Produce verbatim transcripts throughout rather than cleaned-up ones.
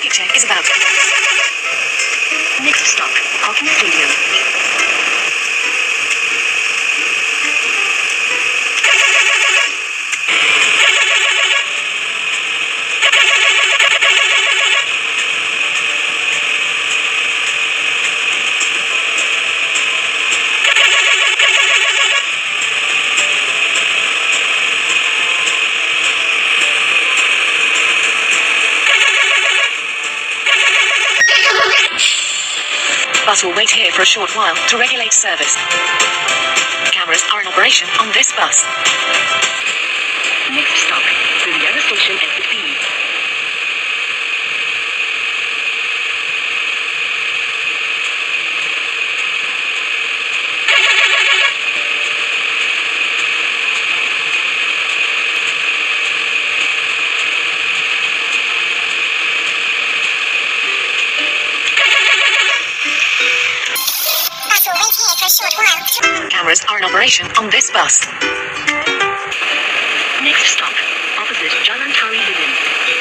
ticket check is about to commence. Next stop, Hockey Stadium. Bus will wait here for a short while to regulate service. Cameras are in operation on this bus. Next stop, Viviana Station Exit B. Cameras are in operation on this bus. Next stop, opposite Jalan Tari Lilin.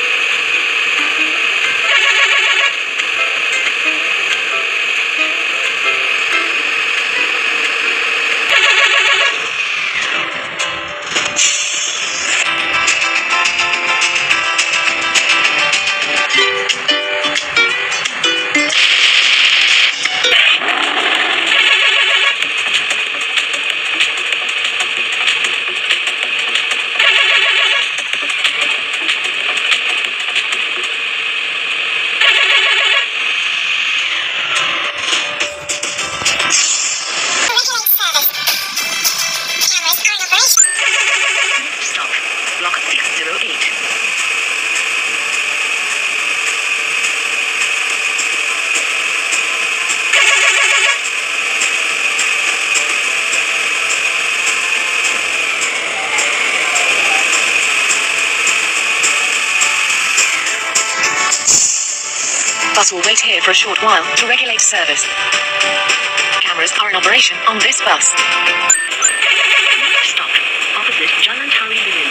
Bus will wait here for a short while to regulate service. Cameras are in operation on this bus. Next stop, opposite Jalan Tari Lilin.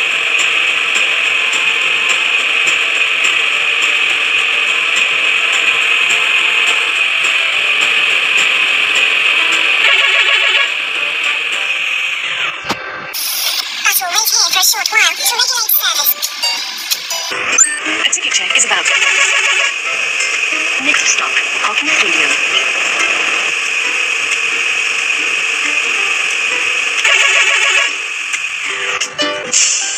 Bus will wait here for a short while to regulate service. A ticket check is about to commence. Next stop, Hockey Stadium.